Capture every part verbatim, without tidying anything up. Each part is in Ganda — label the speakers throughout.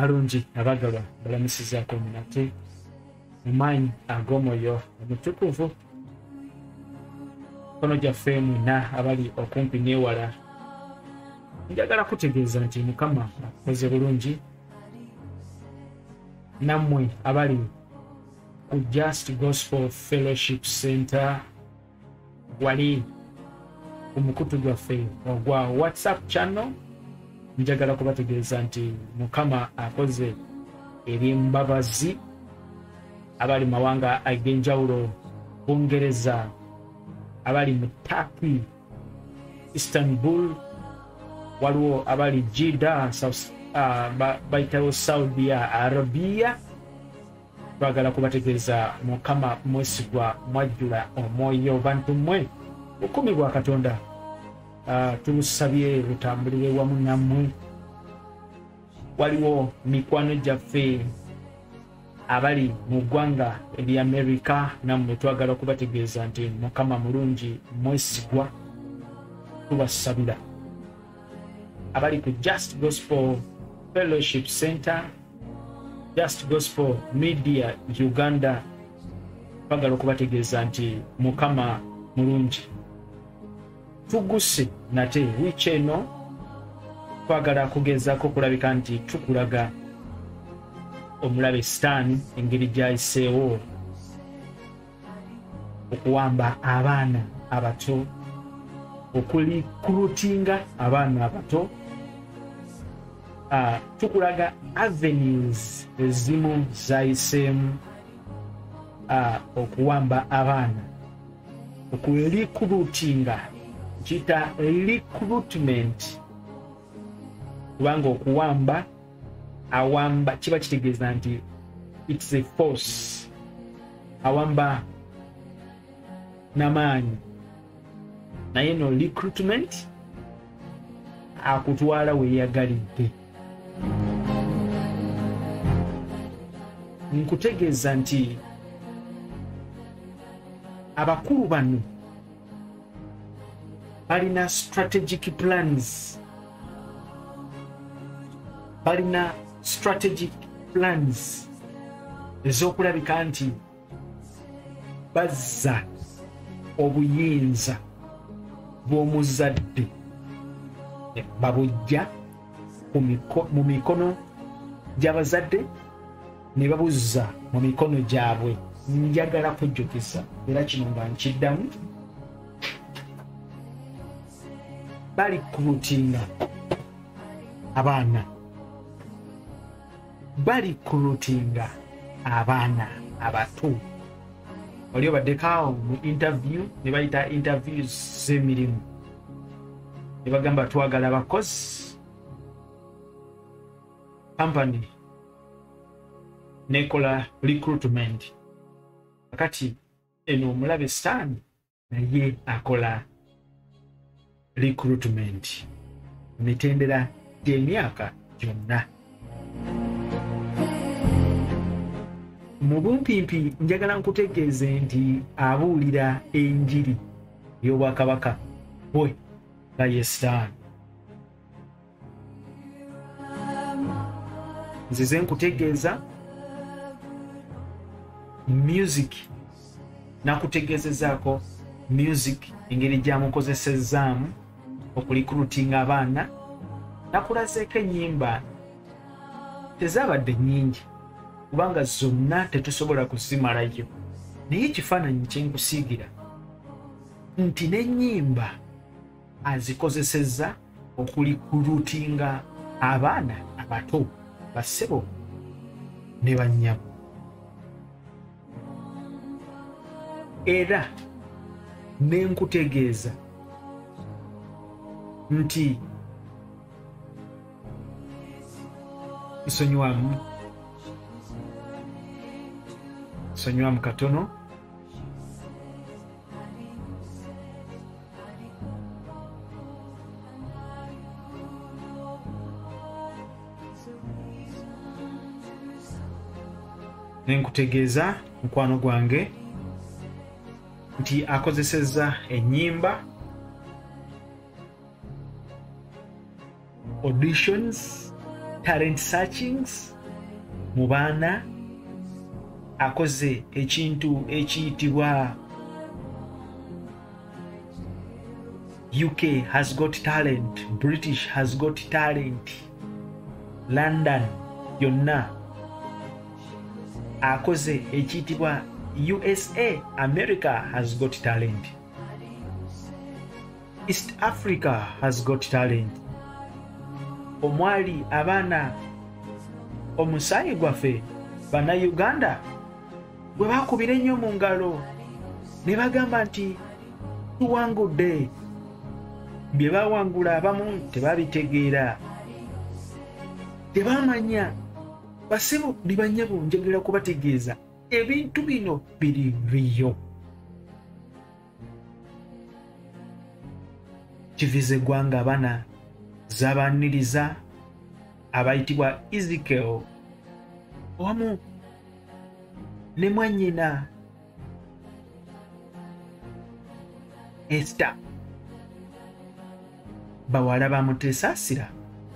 Speaker 1: abalungi abagalwa balamusizaako munate mumanyi ag'omwoyo omutukuvu kono gyaffe mwena abali okumpi n'ewala njagala kutegeeza nti Mukama akoze bulungi nammwe abali ku Just Gospel Fellowship Center wali ku mukutu gwaffe ogwa WhatsApp channel njagala kubategeeza nti Mukama akoze eby'embabazi abali mawanga ag'enjawulo Bungereza abali mu Turkey Istanbul waliwo abali Jeddah South uh, baitawo Saudi Arabia twagala kubategeeza Mukama mwesigwa mwajjula omwoyo bantu mmwe bukumi bwa Katonda uh, tulusabye lutambulire wamu nammwe waliwo mikwano gyaffe abali mu ggwanga erya America nammwe twagala kubategeeza nti Mukama mulungi mwesigwa tubasabira abali ku Just Gospel Fellowship Center Just Gospel Media Uganda twagala okubategeeza nti Mukama mulungi tuguse nate wiiki eno twagala kugezaako kulabika nti tukulaga omulabe Sitaani engeri gy'ayiseewo okuwamba abaana abato okulikurutinga abaana abato uh, tukulaga avenues ezimu zayiseemu uh, okuwamba abaana okulikurutinga kita recruitment kubanga okuwamba awamba kiba kitegeeza nti it's a force awamba n'amaanyi naye no recruitment akutwala weyagalidde nkutegeeza nti abakulu bano balina strategic plans balina strategic plans ez'okulabika nti bazza obuyinza bw'omuzadde babujja mu mikono gy'abazadde ne babuzza mu mikono gyabwe njagala kujjukiza era kino nga nkiddamu bali kurutinga abaana bali kurutinga abaana abato oli obaddekaawo mu interview ne bayita interviews z'emirimu ne bagamba twagala abakozi company nekola recruitment akati eno omulabe Sitaani naye akola recruitment mitendera gy'emyaka gyonna mu bumpimpi njagala nkutegeeze nti abuulira enjiri y'obwakabaka bwe nga ye Sitaani nzize nkutegeeza music nakutegeezezaako music engeri gyamukozesezaamu okulikurutinga abaana nakulazeeko ennyimba tezaabadde nnyingi kubanga zonna tetusobola kuzimalayo naye ekifaananyi kyenkusiigira nti n'ennyimba azikozesezza okulikurutinga abaana abato bassebo ne bannyabo era nenkutegeeza nti isonywamu isonywamu katono nenkutegeeza mukwano gwange nti akozesezza ennyimba auditions talent searchings mu baana akoze ekintu ekiyitibwa U K has got talent, British has got talent, London yonna akoze ekiyitibwa U S A, America has got talent, East Africa has got talent. Omwali abaana omusaayi gwaffe bannayuganda bwe baakubira ennyo mu ngalo ne bagamba nti tuwangudde, bye baawangula abamu tebabitegeera, tebamanya. Basibu libanyabo njagala kubategeeza ebintu bino biri biyo. Kivize gwanga abaana zabaniriza abayitibwa Ezekiel wamu ne mwannyina Esther bawala bamuteesaasira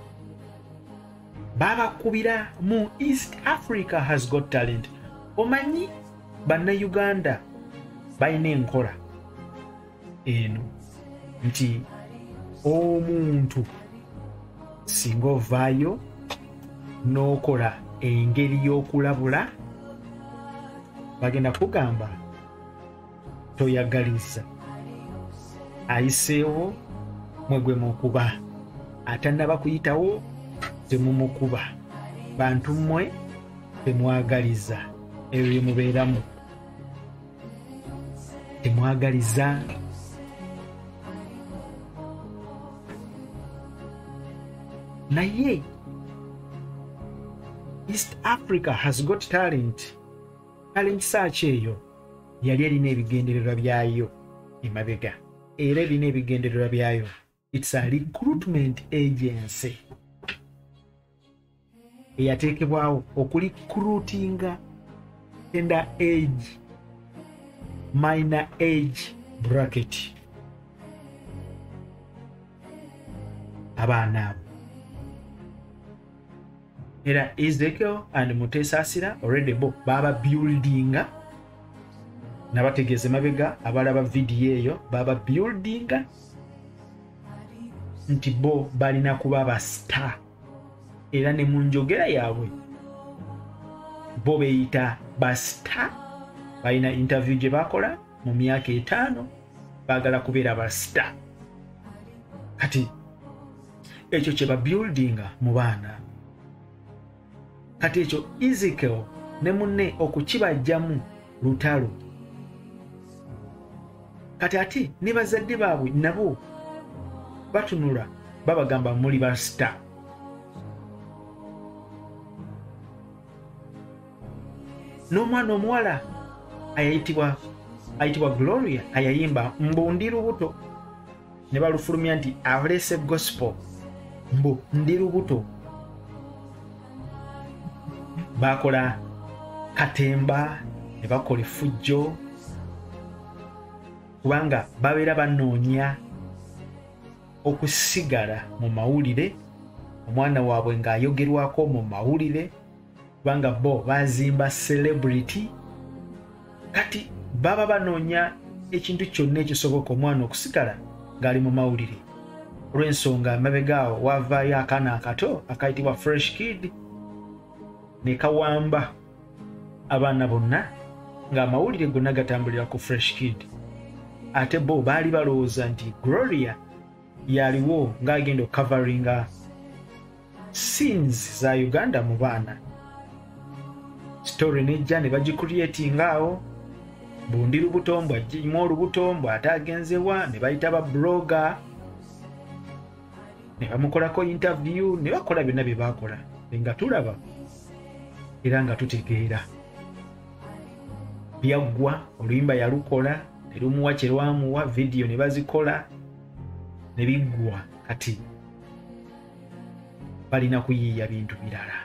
Speaker 1: babakubira mu East Africa has got talent. Omanyi bannayuganda balina enkola eno nti omuntu singa ovaayo n'okola engeri y'okulabula bagenda kugamba toyagaliza, ayiseewo mwegwe mukuba, atannaba kuyitawo temumukuba, bantu mmwe temwagaliza, ebyo bye mubeeramu temwagaliza. Naye East Africa has got talent. Talent search eyo yali erina ebigendererwa byayo emabega, era erina ebigendererwa byayo. It's a recruitment agency eyateekebwawo okurecruitinga tender age, minor age bracket abaana abo. Era Ezekiel and Mutesaasira already bo baba buildinga nabategeeze mabega abalaba video eyo baba buildinga nti bo balina kuba ba star, era ne mu njogera yaabwe bo beyita ba star. Balina interview gye bakola mu myaka etaano baagala kubeera ba star. Kati ekyo kye ba buildinga mu baana. Kati ekyo Ezekiel ne munne okukibajjamu lutalo. Kati ate ne bazadde baabwe nabo batunula babagamba muli ba star. N'omwana omuwala ayayitibwa ayitibwa Gloria ayayimba mbu ndi lubuto, ne balufulumya nti alese gospel mbu ndi lubuto. Bakola katemba ne bakola effujjo kubanga babeera banoonya okusigala mu mawulire, omwana waabwe ng'ayogerwako mu mawulire kubanga bo bazimba celebrity. Kati baba banoonya ekintu kyonna ekisoboka omwana okusigala ng'ali mu mawulire. Olw'ensonga amabegaawo wavaayo akaana akato akayitibwa fresh kid ne kawamba abaana bonna ng'amawulire gonna gatambulira ku fresh kid. Ate bo baali balowooza nti Gloria yaliwo ng'agenda okukavaringa scenes za Uganda mu baana. Story nejja ne bagicreatinga awo, bundi lubuto mbw ajjimu olubuto mbw ate agenzewa, ne bayita ba blogger ne bamukolako interview ne bakola byonna bye baakola nga tulaba era nga tutegeera. Byaggwa oluyimba yalukola ne lumuwa kye lwamuwa, video ne bazikola ne biggwa. Kati balina kuyiiya bintu birala.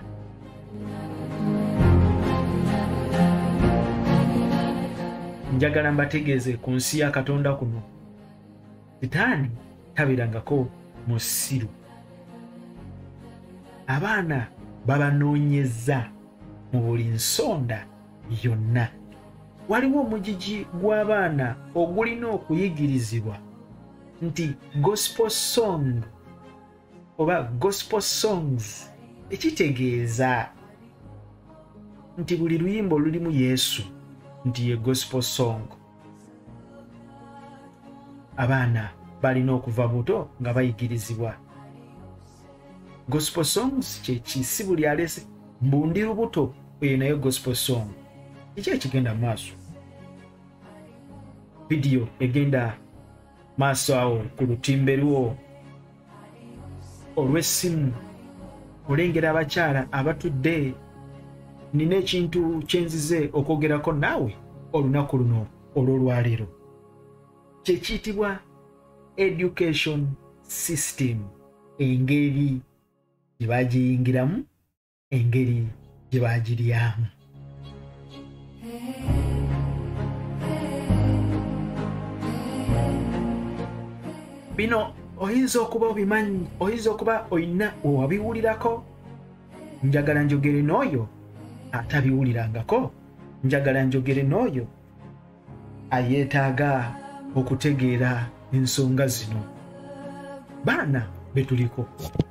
Speaker 1: Njagala mbategeeze ku nsi ya Katonda kuno sitaani tabirangako musiru. Abaana babanoonyeza mu buli nsonda yonna. Waliwo omugigi gw'abaana ogulina okuyigirizibwa nti gospel song oba gospel songs ekitegeeza nti buli luyimba olulimu Yesu nti ye gospel song. Abaana balina okuva buto nga bayigirizibwa. Gospel songs kyeki si buli alese mbundi lubuto eyo nayo gospel song. Kiki ekigenda maaso? Video egenda maaso awo ku lutimbe lwo olw'essimu olengera abakyala abatudde. Nina ekintu kyenzize okwogerako naawe olunaku luno olw'olwaleero. Kye kiyitibwa education system, engeri gye bagiyingiramu, engeri gye bagiryamu. Bino oyinza okuba obimanyi, oyinza okuba oyina owabiwulirako. Njagala njogere n'oyo atabiwulirangako, njagala njogere n'oyo ayeetaaga okutegeera ensonga zino. Baana betuliko,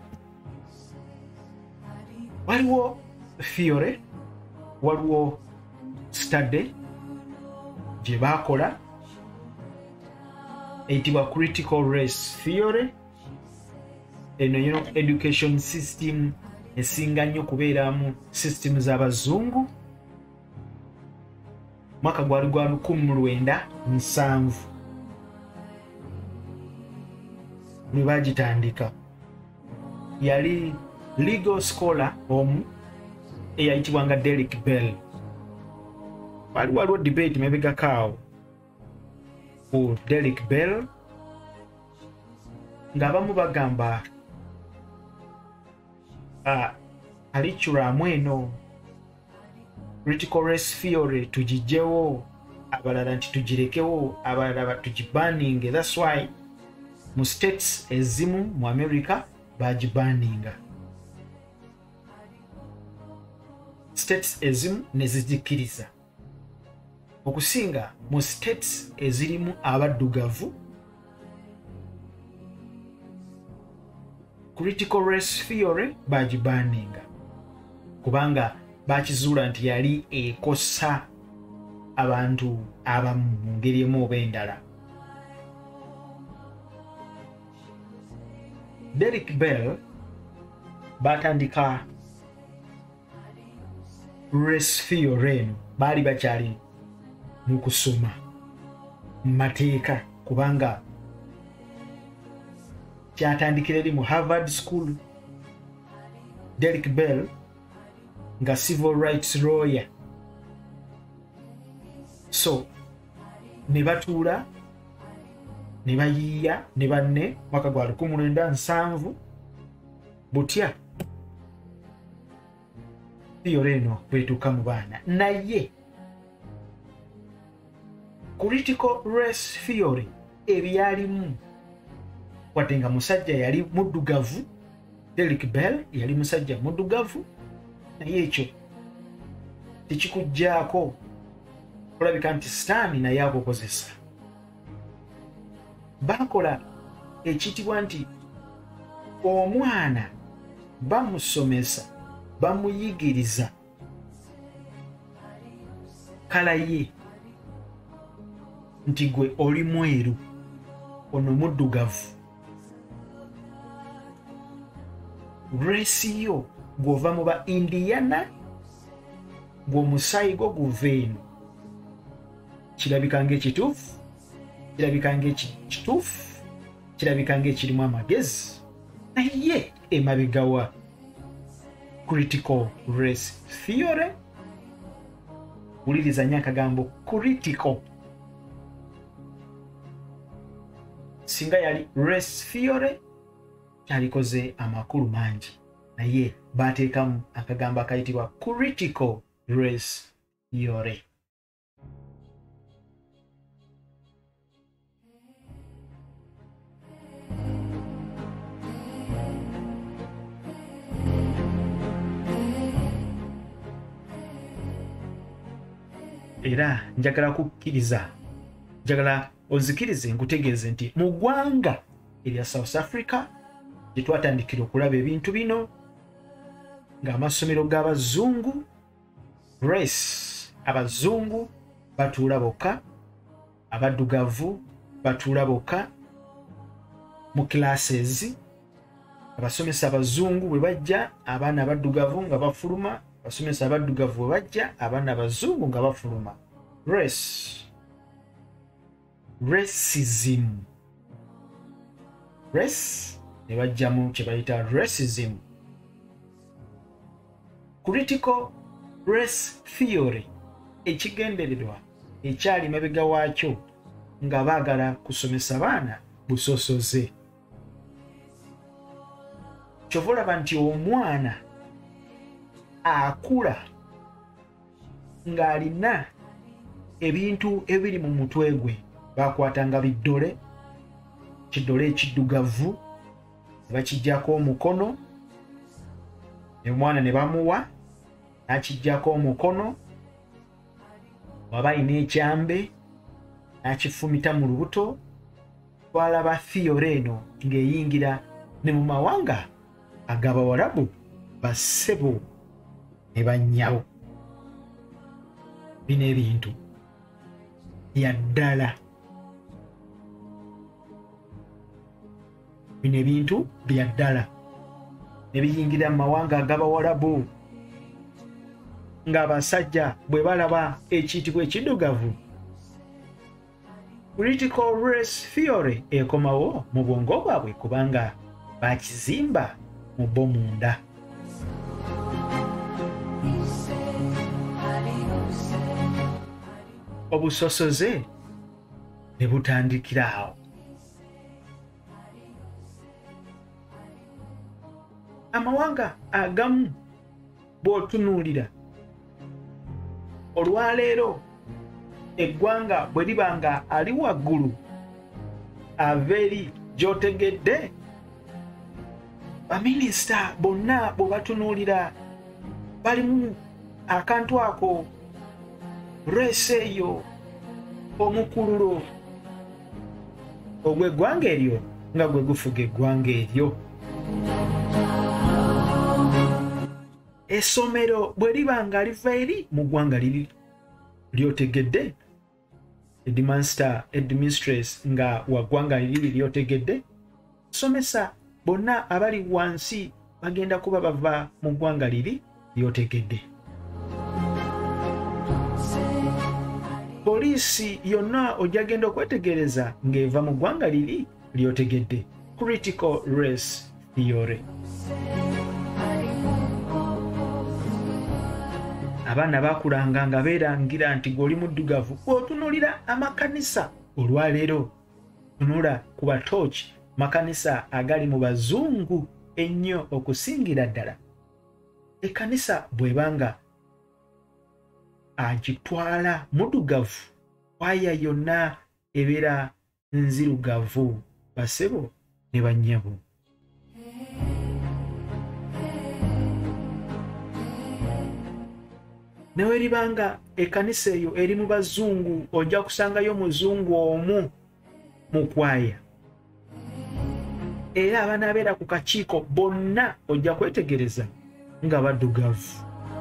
Speaker 1: waliwo theory, waliwo study gye baakola eyitibwa critical race theory. Eno yo education system esinga nnyo kubeeramu system z'abazungu. Mwaka gwali gwa lukumi mu lwenda nsanvu lwe bagitandika. Yali legal scholar omu eyayitibwanga Derek Bell. Wali waliwo debate mebegako awo ku Derek Bell ng'abamu bagamba uh, curriculum eno critical race theory tugijewo, abalala nti tugirekewo, abalala tugibanninge. That's why mu states ezimu mu America bagibanninga, states ezimu nezigikiriza okusinga mu states ezirimu abaddugavu. Critical race theory bagibanninga kubanga bakizuula nti yali ekosa abantu abamu mu ngeri emu oba endala. Derek Bell batandika race theory eno baali bakyali mu kusoma mu mateeka kubanga kyatandikira eri mu Harvard School. Derek Bell nga civil rights lawyer, so ne batuula ne bayiiya ne banne mwaka gwa lukumi lwenda nsanvu butya theory eno bwetuuka mu baana. Naye critical race theory ebyalimu wadde nga musajja yali muddugavu, Derek Bell yali musajja muddugavu, naye ekyo tekikugjaako kulabika nti sitaani naye akokozesa. Bakola ekiyitibwa nti omwana bamusomesa, bamuyigiriza kala ye nti gwe oli mweru, ono muddugavu. Race yo gw'ova mu ba Indiana, gw'omusaayi gwo guva eno. Kirabika ng'ekituufu, kirabika ng'ekituufu, kirabika ng'ekirimu amagezi, naye emabega wa critical race theory. Wuliriza nnyo akagambo critical. Singa yali race theory kyalikoze amakulu mangi, naye bateekamu akagambo akayitibwa critical race theory. era njagala kukkiriza njagala ozikirize nkutegeeze nti mu ggwanga erya South Africa gye twatandikira okulaba ebintu bino ng'amasomero g'abazungu race abazungu batuula bokka abaddugavu batuula bokka mu classes abasomesa abazungu bwe bajja abaana abaddugavu nga bafuluma abasomesa abaddugavu bwe bajja abaana abazungu nga bafuluma race racism race ne bajjamu kye bayita racism critical race theory ekigendererwa ekyali mabega waakyo nga baagala kusomesa baana busosoze kyova olaba nti omwana akula ng'alina ebintu ebiri mu mutwe gwe bakwatanga biddole kiddole ekiddugavu ne bakijjako omukono omwana ne bamuwa n'akijjako omukono waba ayina ekyambe n'akifumita mu lubuto twalaba theory eno ng'eyingira ne mu mawanga ag'Abawarabu bassebo ne bannyabo bino ebintu byaddala bino ebintu byaddala ne biyingira mu mawanga ag'Abawarabu ng'abasajja bwe balaba ekiyitibwa ekiddugavu critical race theory ekomawo mu bwongo bwabwe kubanga bakizimba mu bo munda obusosoze ne butandikira awo amawanga agamu bw'otunuulira olwaleero eggwanga bwe liba nga ali waggulu ava eri gy'otegedde baminisita bonna bwe batunuulira balimu akantu ako reese eyo omukululo ogw'eggwanga eryo nga gwe gufuga eggwanga eryo essomero bwe liba nga liva eri mu ggwanga liri lyotegedde headmaster headmistress nga wa ggwanga liri lyotegedde somesa bonna abali wansi bagenda kuba bava mu ggwanga liri lyotegedde poliisi yonna ojja genda okwetegereza ng'eva mu ggwanga liri lyotegedde critical race theory abaana bakulanga nga beerangira nti gweoli muddugavu bw'otunuulira amakanisa olwaleero tunula ku batooki makanisa agali mu bazungu ennyo okusingira ddala ekkanisa bw'ebanga agitwala muddugavu kwaya yonna ebeera nzirugavu basebo ne bannyabo newe libanga ekkanisa eyo eri mu bazungu ojja kusangayo muzungu omu mu kwaya era abanaabeera ku kakiiko bonna ojja kwetegereza nga baddugavu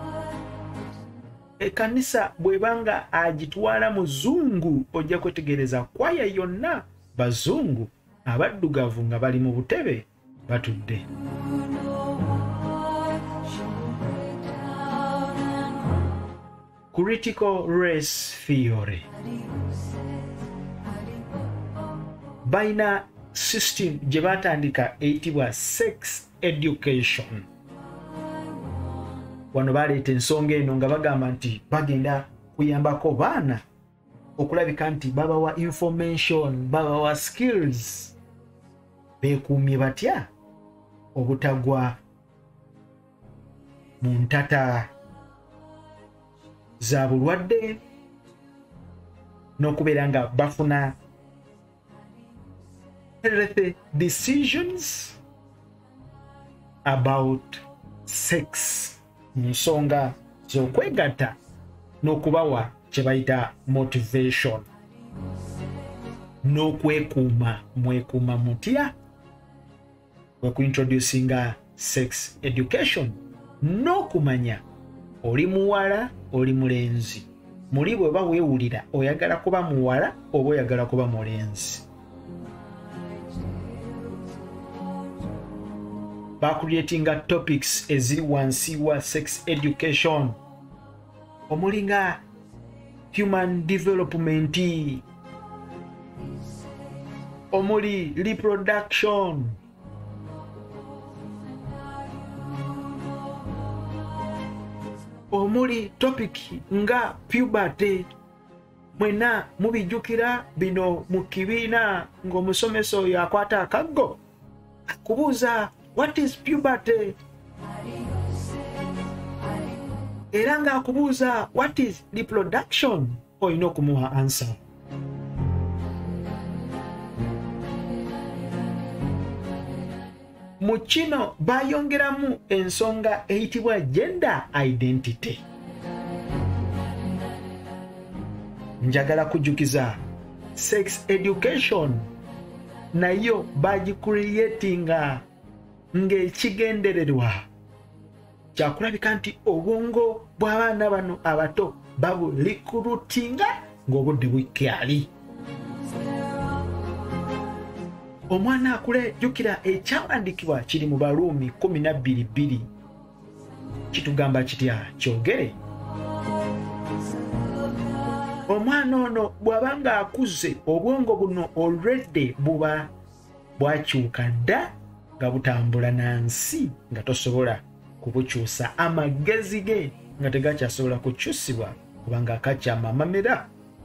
Speaker 1: ekkanisa bw'ebanga agitwala muzungu ojja kwetegereza kwaya yonna bazungu abaddugavu nga bali mu butebe batudde critical race theory baina system gye batandika eyitibwa sex education wano baleeta ensonga eno nga bagamba nti bagenda kuyambako baana okulabika nti babawa information babawa skills beekuumye batya obutagwa mu ntata za bulwadde n'okubeera nga bafuna healthy decisions about sex nsonga z'okwegatta n'okubawa kye bayita motivation n'okwekuuma mwekuuma mutya wekuintroducinga sex education n'okumanya oli muwala oli mulenzi muli bwe ba weewulira oyagala kuba muwala oba oyagala kuba mulenzi. Bacreatinga topics eziri wansi wa sex education omuli nga human development, omuli reproduction, omuli topic nga puberty. Mwena mubijjukira bino mu kibiina ng'omusomesa oyo akwata akaggo akubuuza what is puberty, era ng'akubuuza what is reproduction olina okumuwa answer. Mu kino bayongeramu ensonga eyitibwa gender identity. Njagala kujjukiza sex education nayo bagicreatinga ng'ekigendererwa kyakulabika nti obwongo bw'abaana bano abato babulikurutinga ng'obudde bukyali. Omwana akule jjukira ekyawandiikibwa kiri mu Baruumi kumi na bbiri bbiri kitugamba kitya? Kyogere omwana ono bw'aba ng'akuze obwongo buno already buba bwakyuka dda nga butambula nansi nga tosobola kubukyusa, amagezi ge nga tegakyasobola kukyusibwa kubanga akakyamamamira.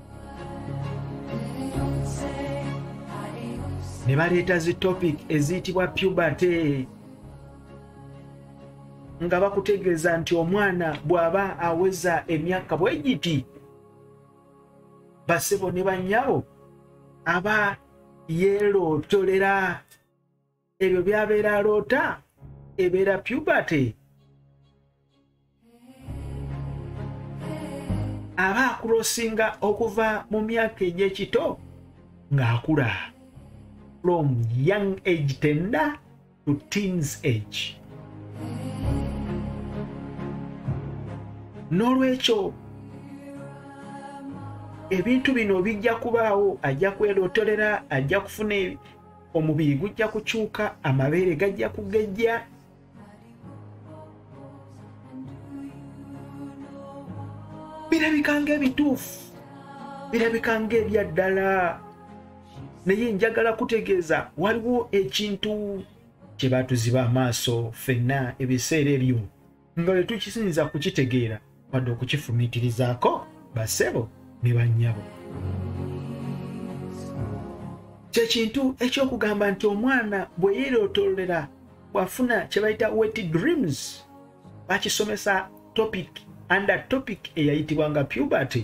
Speaker 1: Ne baleeta zi topic eziyitibwa puberty nga bakutegeeza nti omwana bw'aba aweza emyaka bwe giti basebo ne bannyabo aba yeerootolera ebyo byabeera aloota ebeera puberty. Aba akulosinga okuva mu myaka egy'ekito ng'akula from young age tender to teens age. N'olwekyo ebintu bino bijja kubaawo, ajja kwerootolera, ajja kufuna omubiri gujja kukyuka, amabeere gajja kugejja. Birabika ng'ebituufu, birabika ng'ebya ddala, naye njagala kutegeeza waliwo ekintu kye baatuziba amaaso ffenna ebiseera ebyo nga bwe tukisinza kukitegeera wadde okukifumiitirizaako basebo ne bannyabo. Kyekintu ekyokugamba nti omwana bwe yeerootolera bw'afuna kye bayita wet dreams, bakisomesa topic under topic eyayitibwanga puberty,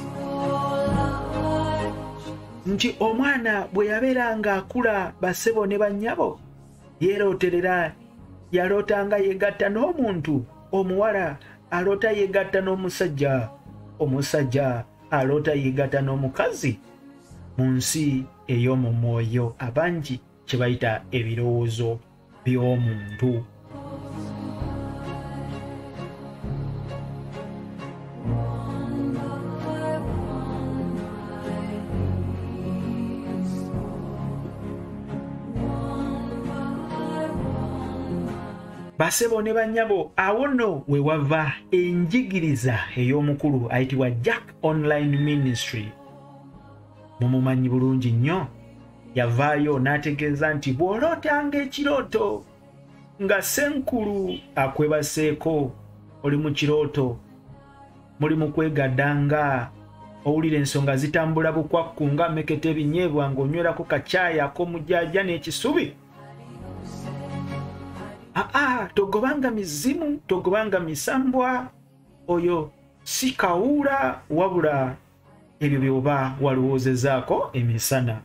Speaker 1: nti omwana bwe yabeera ng'akula basebo ne bannyabo yeerooterera, yalootanga yeegatta n'omuntu, omuwala aloota yeegatta n'omusajja, omusajja aloota yeegatta n'omukazi mu nsi ey'omu mwoyo, abangi kye bayita ebirowoozo by'omuntu. Basebo ne bannyabo, awo nno we wava enjigiriza ey'omukulu ayitibwa Jack Online Ministry. Mumumanyi bulungi nnyo, yavaayo n'ategeeza nti bw'olootanga ekirooto nga Ssenkulu akwebaseeko, oli mu kirooto, muli mu kwegaddanga, owulira ensonga zitambula bukwakku nga mmeketa ebinyeebwa ng'onywerako kacayi ak'omujjajja n'ekisubi. Aa, togobanga mizimu, togobanga misambwa, oyo si kawuula wabula ebyo byoba walowoozezaako emisana.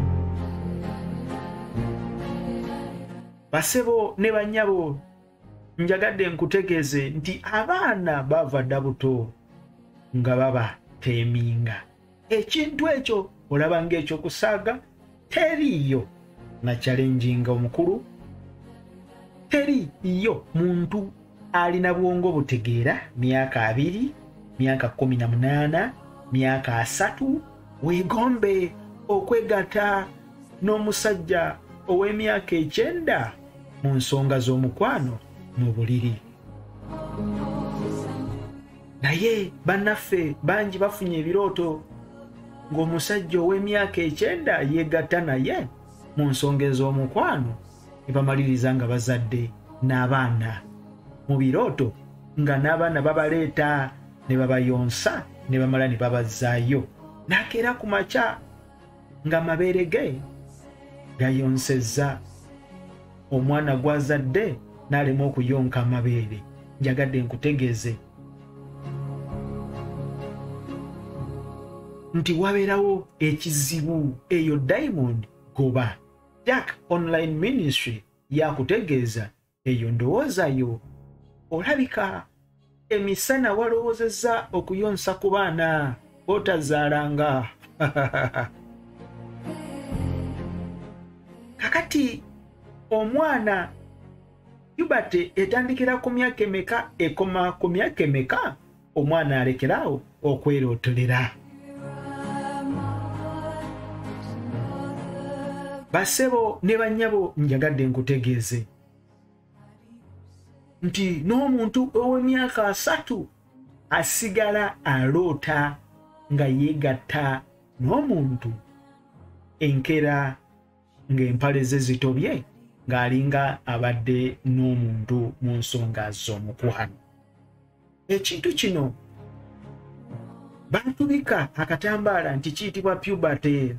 Speaker 1: Basebo ne bannyabo, njagadde nkutegeeze nti abaana bava dda buto nga baba teeminga. Ekintu ekyo olaba ng'ekyokusaaga teriiyo na challenginga omukulu, teriiyo muntu alina bwongo butegeera myaka abiri, myaka kumi na munaana, myaka asatu, weegombe okwegatta n'omusajja ow'emyaka ekyenda mu nsonga z'omukwano n'obuliri. Naye bannaffe bangi bafunye ebirooto ng'omusajja ow'emyaka ekyenda yeegatta naye mu nsonga ez'omukwano ne bamaliriza nga bazadde n'abaana mu birooto, nga n'abaana babaleeta ne babayonsa ne bamala ne babazzaayo, n'akeera ku makya nga amabeere ge gayonsezza. Omwana gw'azadde n'alema okuyonka amabeere. Njagadde nkutegeeze nti wabeerawo ekizibu eyo Diamond goba Jack Online Ministry yakutegeeza eyo ndowoozayo olabika emisana walowoozezza okuyonsa ku baana otazaalanga. Kakati omwana yubate etandikira ku myaka emeka ekoma ku myaka emeka omwana alekeraawo okwerootolera? Basebo ne bannyabo njagadde nkutegeeze nti n'omuntu ow'emyaka asatu asigala aloota nga yeegatta n'omuntu enkera ng'empale ze zitobye ng'alinga abadde n'omuntu mu nsonga z'omukwano. Ekintu kino batubika akatambaala nti kiyitibwa puberty.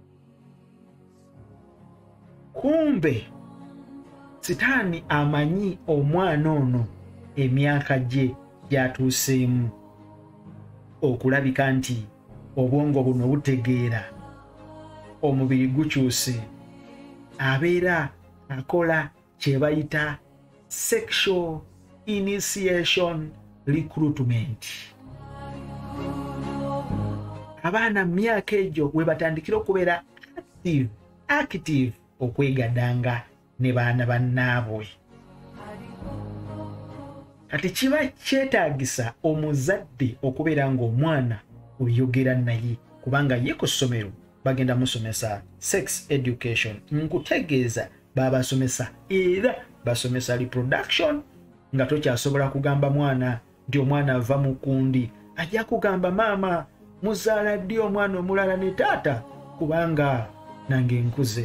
Speaker 1: Kumbe sitaani amanyi omwana ono emyaka gye gyatuuseemu okulabika nti obwongo buno butegeera, omubiri gukyuse, abeera akola kye bayita sexual initiation recruitment. Abaana mu myaka egyo we batandikira okubeera active, active okwegadanga ne baana bannaabwe. Kati kiba kyetaagisa omuzadde okubeera ng'omwana oyogera naye, kubanga ye ku ssomero bagenda musomesa sex education. Nkutegeeza babasomesa era basomesa reproduction, nga tokyasobola kugamba mwana nti omwana ava mu kundi, ajja kugamba maama muzaala ddi omwana omulala ne taata kubanga nange nkuze.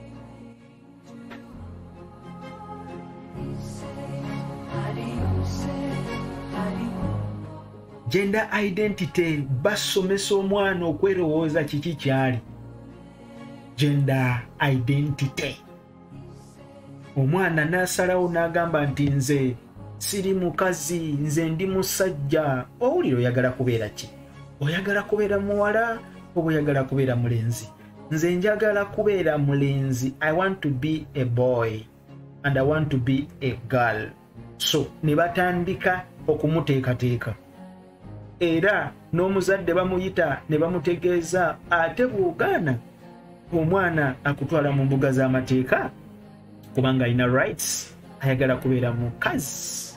Speaker 1: Gender identity basomesa omwana okwerowooza kiki kyali. Gender identity. Omwana n'asalawo n'agamba nti nze siri mukazi, nze ndi musajja. Owulira oyagala kubeera ki? Oyagala kubeera muwala oba oyagala kubeera mulenzi? Nze njagala kubeera mulenzi. I want to be a boy and I want to be a girl. So ne batandika okumuteekateeka. Era n'omuzadde bamuyita ne bamutegeeza ate bw'ogaana omwana akutwala mu mbuga z'amateeka kubanga alina rights, ayagala kubeera mukazi.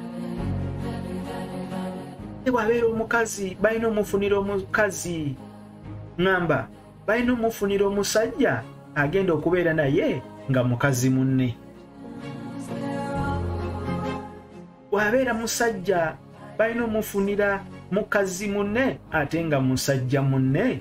Speaker 1: Bw'abeera omukazi balina omufunira omukazi, ngamba balina omufunira omusajja agenda okubeera naye nga mukazi munne. Bw'abeera musajja balina omufunira mukazi munne ate nga musajja munne.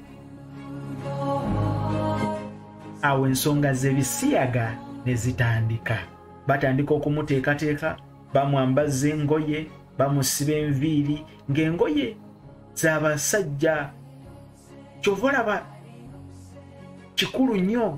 Speaker 1: Awo ensonga z'ebisiyaga ne zitandika. Batandika okumuteekateeka, bamwambaza engoye, bamusiba enviiri ng'engoye z'abasajja. Kyova olaba kikulu nnyo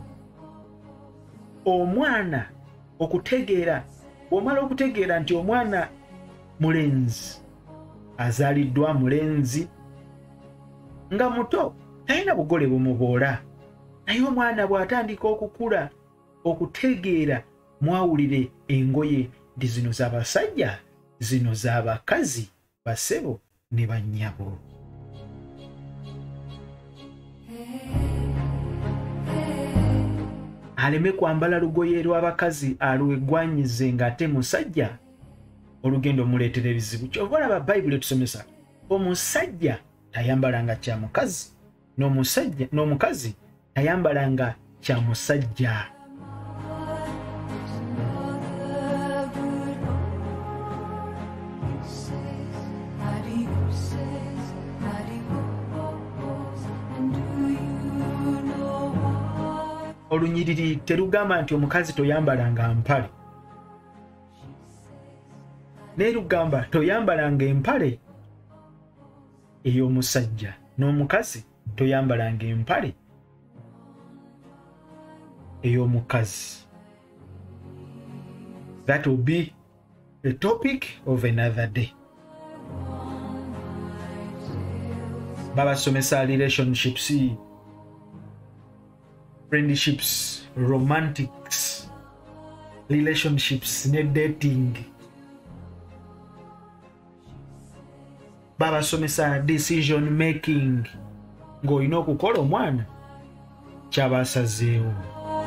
Speaker 1: omwana okutegeera, bw'omala okutegeera nti omwana mulenzi, azaaliddwa mulenzi nga muto, talina bugole bumuboola. Naye omwana bw'atandika okukula okutegeera, mwawulire engoye ndi zino z'abasajja, zino z'abakazi, basebo ne bannyabo. Aleme kwambala lugoye lw'abakazi alwegwanyize ng'ate musajja, olugendo muleetera ebizibu. Kyova olaba Bayibuli etusomesa omusajja tayambalanga kya mukazi, n'omusajja n'omukazi tayambalanga kya musajja. Olunyiriri terugamba nti omukazi toyambalanga mpale, naye lugamba toyambalanga empale ey'omusajja, n'omukazi toyambalanga empale ey'omukazi. That will be the topic of another day. Babasomesa relationships, friendships, romantics, relationships, ne dating. Babasomesa decision making. Ng'olina okukola omwana kyabasazeewo.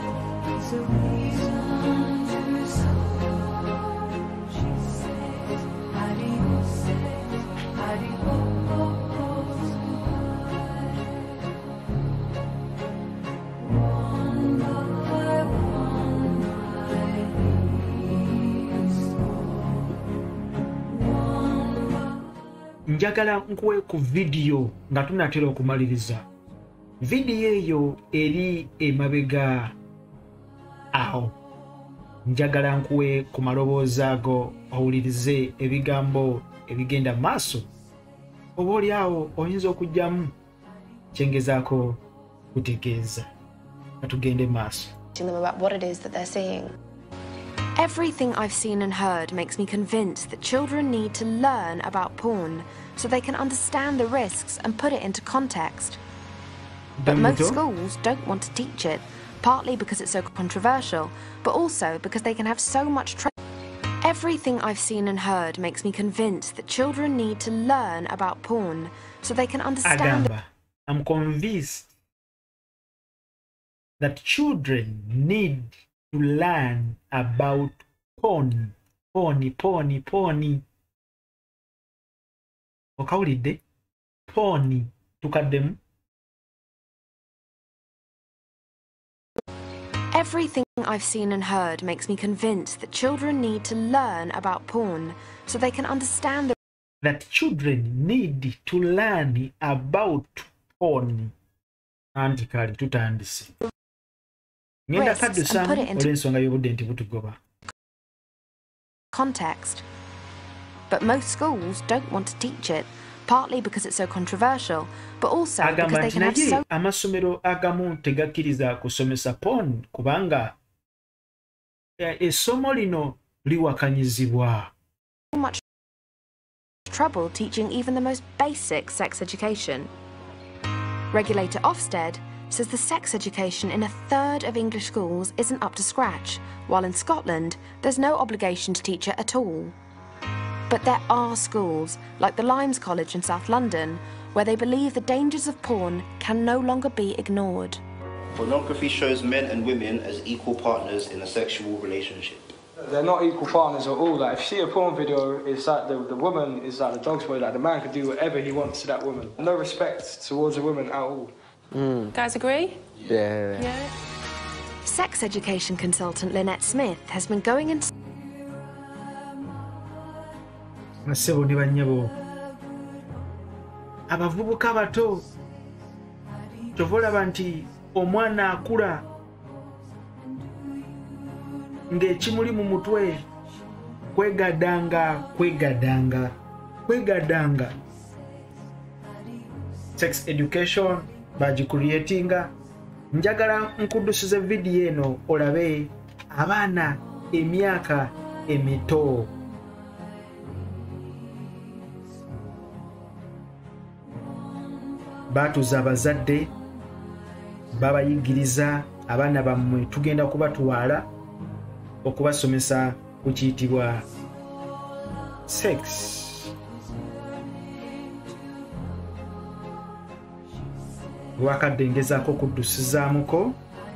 Speaker 1: Njagala nkuwe ku video nga tunatera okumaliriza. Video eyo eri emabega awo. Njagala nkuwe ku maloboozi ago owulirize ebigambo ebigenda maaso. Oba oli awo oyinza okujjamu kyengezaako kutegeeza. Katugende maaso.
Speaker 2: Them about what it is that they're seeing. Everything I've seen and heard makes me convinced that children need to learn about porn so they can understand the risks and put it into context. But most schools don't want to teach it, partly because it's so controversial, but also because they can have so much trouble. Everything I've seen and heard makes me convinced that children need to learn about porn so they can understand.
Speaker 1: Agamba, I'm convinced that children need to learn about porn. Porn, porn, porn. Okawulidde? Porn. Tukaddemu.
Speaker 2: Everything I've seen and heard makes me convinced that children need to learn about porn so they can understand the
Speaker 1: that children need to learn about porn. Anti kali tutandise. Ngenda kaddusamu olw'ensonga y'obudde nti butugoba.
Speaker 2: Context. But most schools don't want to teach it, partly because it's so controversial, but also because they can have so
Speaker 1: amasomero agamu tegakkiriza kusomesa porn kubanga essomo lino liwakanyizibwa.
Speaker 2: much trouble teaching even the most basic sex education. Regulator Ofsted says the sex education in a third of English schools isn't up to scratch, while in Scotland there's no obligation to teach it at all. But there are schools, like the Limes College in South London, where they believe the dangers of porn can no longer be ignored.
Speaker 3: Pornography shows men and women as equal partners in a sexual relationship.
Speaker 4: They're not equal partners at all. Like, if you see a porn video, it's like the, the woman is like the dog's boy. Like, the man can do whatever he wants to that woman. No respect towards a woman at all.
Speaker 5: Mm.
Speaker 2: Guys agree?
Speaker 5: Yeah.
Speaker 2: Yeah. Sex education consultant Lynette Smith has been going into
Speaker 1: Masebo ne bannyabo. Abavubuka bato. Tovolaba nti omwana akula ng'ekimuli mu mutwe kwegadanga kwegadanga kwegadanga. Sex education bagicreatinga. Njagala nkuddusize video eno olabe abaana emyaka emito. Batuza abazadde babayigiriza abaana bammwe tugenda kubatwala okubasomesa kukiyitibwa sex. Lwakadde ngezaako kuddusizaamuko.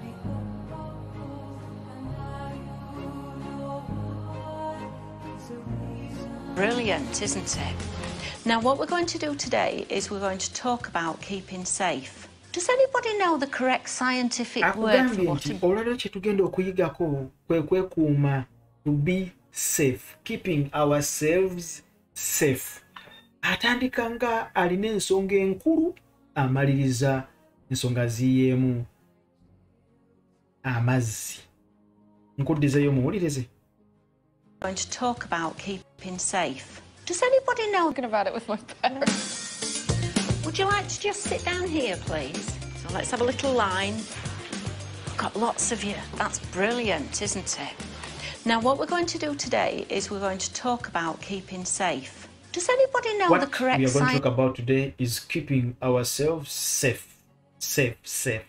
Speaker 5: Brilliant, isn't it? Now what we're going to do today is we're going to talk about keeping safe. Does anybody know the correct scientific word for what?
Speaker 1: Olwaliro kye tugenda okuyigako kwe kwekuuma, to be safe, keeping ourselves safe. Atandika nga alina ensonga enkulu, amaliriza ensonga ziyeemu amazzi. Nkuddizeyo muwulirize.
Speaker 5: Going to talk about keeping safe. Does anybody know?
Speaker 6: Talking about it with my parents.
Speaker 5: Would you like to just sit down here, please? So let's have a little line. Got lots of you. That's brilliant, isn't it? Now what we're going to do today is we're going to talk about keeping safe. Does anybody know
Speaker 1: what
Speaker 5: the correct
Speaker 1: we are going to
Speaker 5: science?
Speaker 1: talk about today is keeping ourselves safe. Safe, safe.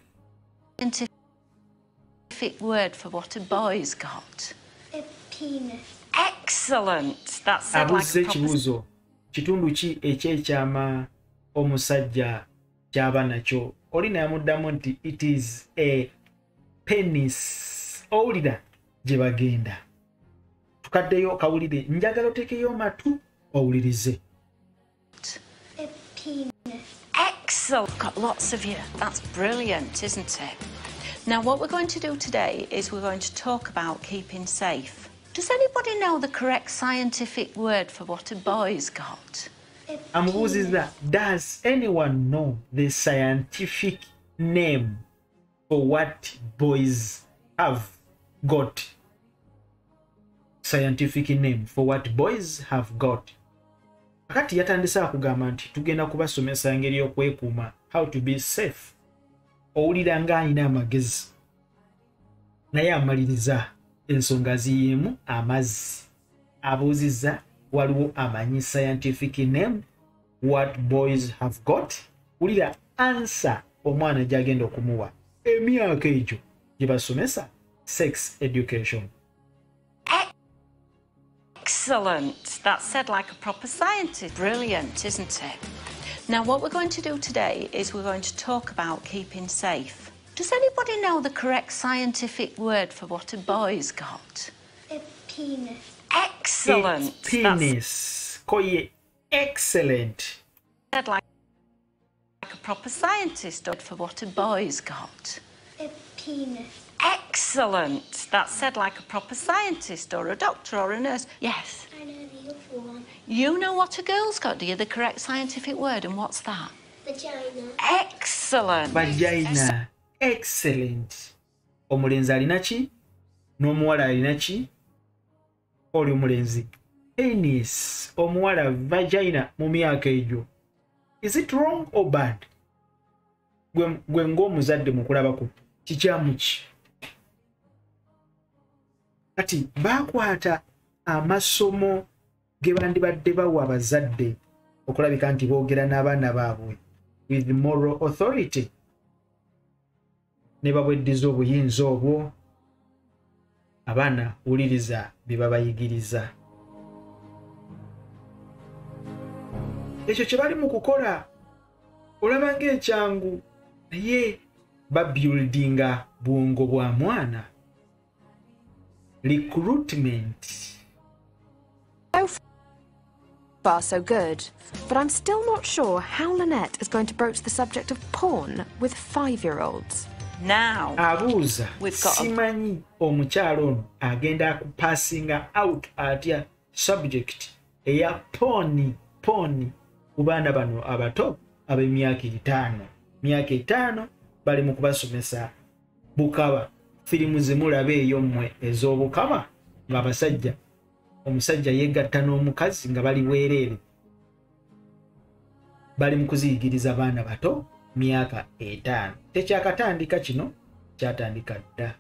Speaker 5: Scientific word for what a boy's got?
Speaker 7: A penis.
Speaker 5: Excellent. That's said like
Speaker 1: Abuze
Speaker 5: a proper...
Speaker 1: kibuuzo. Kitundu ki ekyekyama omusajja kyaba nakyo? Oli n'amuddamu nti it is a penis. Owulira gye bagenda. Tukaddeyo kawulire, njagala oteekeyo matu owulirize.
Speaker 7: A penis.
Speaker 5: Excellent. Got lots of you. That's brilliant, isn't it? Now what we're going to do today is we're going to talk about keeping safe. Does anybody know the correct scientific word for what a boy's got?
Speaker 1: Amubuuzizza, does anyone know the scientific name for what boys have got? Scientific name for what boys have got. Akati yatandisa kugamba nti tugenda kubasomesa ngeri y'okwekuuma, how to be safe. Owulira nga alina amagezi naye amaliriza ensonga ziyimu amazzi. Abuuzizza waliwo amanyi scientific name what boys have got. Wulira answer omwana gy'agenda okumuwa emyaka egyo gye basomesa sex education.
Speaker 5: Excellent. That's said like a proper scientist. Brilliant, isn't it? Now what we're going to do today is we're going to talk about keeping safe. Does anybody know the correct scientific word for what a boy's got?
Speaker 7: A penis.
Speaker 5: Excellent.
Speaker 1: It's penis. Koye excellent.
Speaker 5: Said like, like a proper scientist for what a boy's got.
Speaker 7: A penis.
Speaker 5: Excellent. That's said like a proper scientist or a doctor or a nurse. Yes.
Speaker 7: I know the other one.
Speaker 5: You know what a girl's got, do you? The correct scientific word, and what's that?
Speaker 7: Vagina.
Speaker 5: Excellent.
Speaker 1: Vagina. Excellent. Omulenzi alina ki? N'omuwala alina ki? Oli omulenzi. Penis. Omuwala vagina mu myaka egyo. Is it wrong or bad? Gwe ng'omuzadde mu kulabako kikyamu ki? Kati bakwata amasomo ge bandibadde bawa abazadde okulabika nti boogera n'abaana baabwe with moral authority. Ne babweddiza obuyinza obwo, abaana wuliriza bye babayigiriza. Ekyo kye bali mu kukola olaba ng'ekyangu naye babuildinga bwongo bwa mwana. Recruitment.
Speaker 2: So far, so good. But I'm still not sure how Lynette is going to broach the subject of porn with five-year-olds.
Speaker 5: Now,
Speaker 1: Abuuza,
Speaker 5: we've got a-
Speaker 1: simanyi omukyalo ono agenda kupassinga out atya subject eya porn, porn ku baana bano abato ab'emyaka etaano. Myaka etaano bali mu kubasomesa bukaba. Firimu zimulaba eyo mmwe ez'obukaba ng'abasajja omusajja yegatta n'omukazi nga bali bwereere. Bali mu kuziyigiriza baana bato myaka etaano. Tekyakatandika kino, kyatandika dda.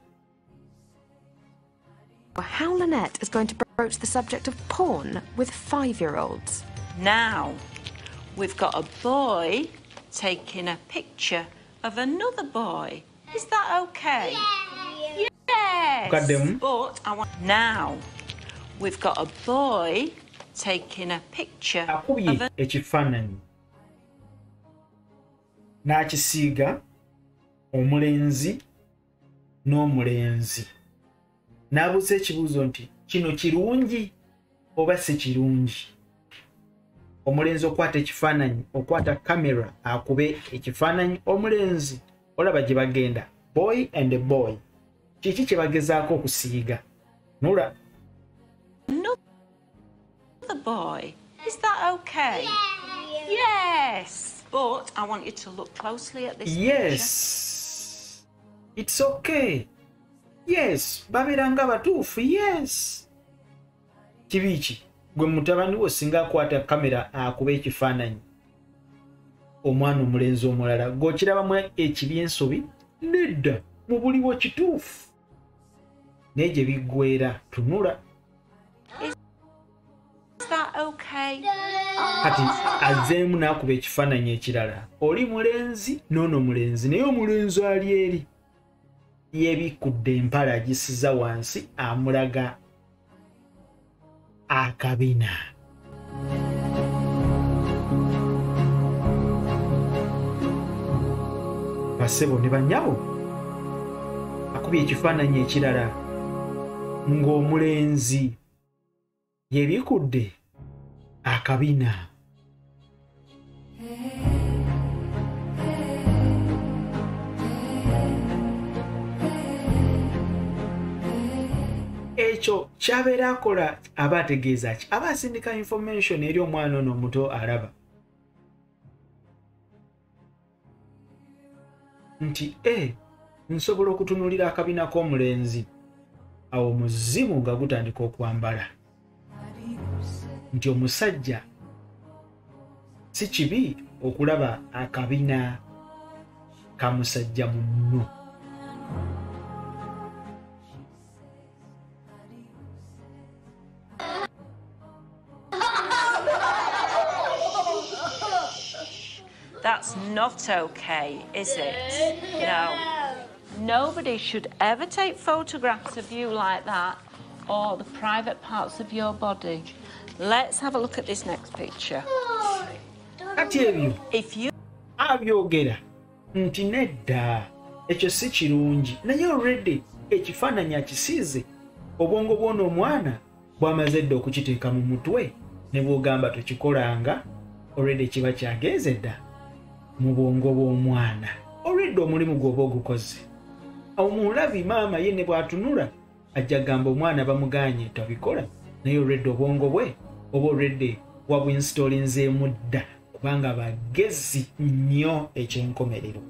Speaker 2: How Lynette is going to broach the subject of porn with five-year-olds.
Speaker 5: now, we've got a boy taking a picture of another boy. Is that okay? Yes.
Speaker 1: Mukaddemu.
Speaker 5: But I want now. we've got a boy taking a picture
Speaker 1: akubye
Speaker 5: of a...
Speaker 1: ekifaananyi n'akisiiga omulenzi n'omulenzi n'abuuza ekibuuzo nti kino kirungi oba si kirungi. Omulenzi okwata ekifaananyi okwata kamera akube ekifaananyi omulenzi olaba gye bagenda boy and boy kiki kye bagezaako okusiiga Nura.
Speaker 5: No, the boy. Is that okay? Yeah. Yes. But I want you to look closely at this
Speaker 1: Yes. Picture. It's okay. Yes. Babiranga batuufu. Yes. Kibiki gwe mutabani wo singa akwata kamera akuba ekifaananyi omwana omulenzi omulala g'okirabamu ekibyensobi nedda mu buliwo kituufu naye gye biggweera tunula.
Speaker 5: Is that okay?
Speaker 1: Kati azzeemu n'akuba ekifaananyi ekirala oli mulenzi n'ono mulenzi naye omulenzi ali eri yeebikudde empala agisiza wansi amulaga akabina. Basebo ne bannyabo akubye ekifaananyi ekirala ng'omulenzi yeebikudde akabina. Ekyo kyabeera akola aba ategeeza ki aba asindika information eri omwana ono omuto alaba nti e nsobola okutunuulira akabina k'omulenzi awo omuzimu nga gutandika okwambala nti omusajja si kibi okulaba akabina ka musajja munno.
Speaker 5: That's not okay, is it? No. Nobody should ever take photographs of you like that or the private parts of your body. Let's have a look at this next picture.
Speaker 1: Kati ebyo
Speaker 5: If you
Speaker 1: abyogera nti nedda ekyo si kirungi naye already ekifaananyi akisiize obwongo bw'ono omwana bw'amaze dda okukiteeka mu mutwe ne bw'ogamba tokikolanga already kiba kyagenze dda mu bwongo bw'omwana already omulimu gw'oba ogukoze. Awo mulabi maama ye ne bw'atunula ajja gamba omwana bamuganye tabikola naye already obwongo bwe oba already wabwinstolinzeemu dda kubanga bagezi nnyo ekyenkomerero.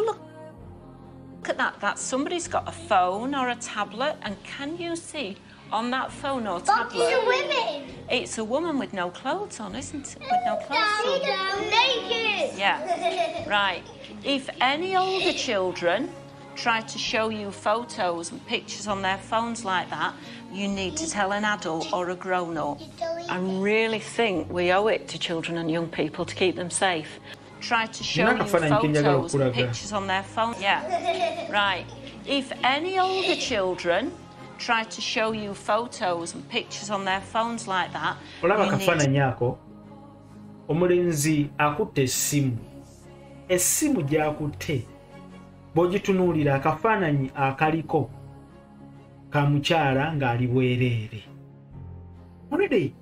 Speaker 5: look at that, that somebody's got a phone or a tablet, and can you see on that phone or tablet?
Speaker 7: It's a woman.
Speaker 5: It's a woman with no clothes on, isn't it? With no clothes on.
Speaker 7: Naked.
Speaker 5: Yeah. Right. If any older children try to show you photos and pictures on their phones like that, you need to tell an adult or a grown-up. I really think we owe it to children and young people to keep them safe. Try to show you photos and pictures on their phone. Yeah. Right. If any older children try to show you photos and pictures on their phones like that,
Speaker 1: olaba
Speaker 5: you
Speaker 1: kafaananyi ako omulenzi akutte essimu essimu gy'akutte bw'ogitunuulira akafaananyi akaliko ka mukyala ng'ali bwereere already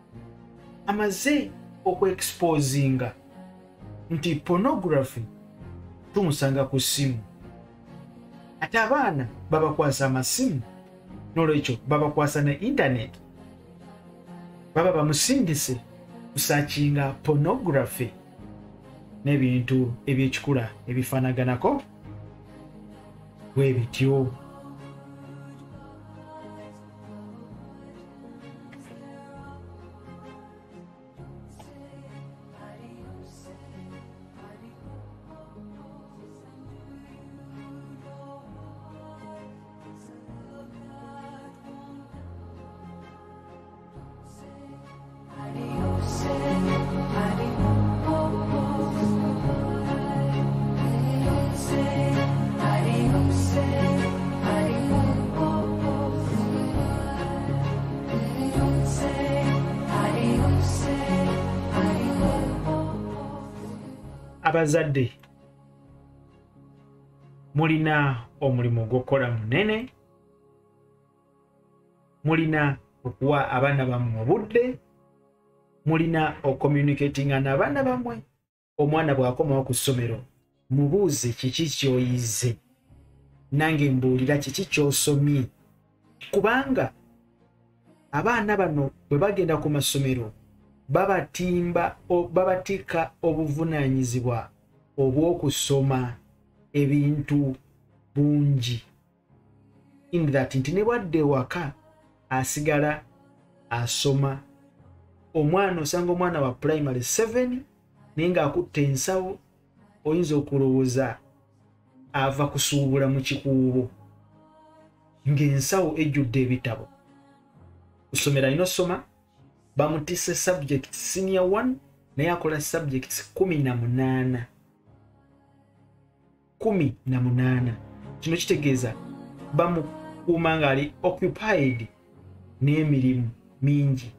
Speaker 1: amaze okweexposinga nti pornography tumusanga ku ssimu ate abaana babakwasa amasimu n'olwekyo babakwasa ne internet baba bamusindise kusakinga pornography n'ebintu ebyekikula ebifaanaganako bwe bityo. abazadde mulina omulimu gw'okukola munene, mulina okuwa abaana bammwe obudde, mulina ocommunicatinga n'abaana bammwe. Omwana bw'akomawo ku ssomero mubuuze kiki ky'oyize, nange mbuulira kiki ky'osomye, kubanga abaana bano bwe bagenda ku masomero babatimba babatika obuvunaanyizibwa obw'okusoma ebintu bungi, in that nti ne bwadde waka asigala asoma. Omwana osanga omwana wa primary seven naye ng'akutte ensawo, oyinza okulowooza ava kusuubula mu kikuubo ng'ensawo ejjudde ebitabo. Kusomera alina osoma, bamutisse subject senior one naye akola subjects kumi na munaana. kumi na munaana. Kino kitegeeza bamukuuma ng'ali occupied n'emirimu mingi.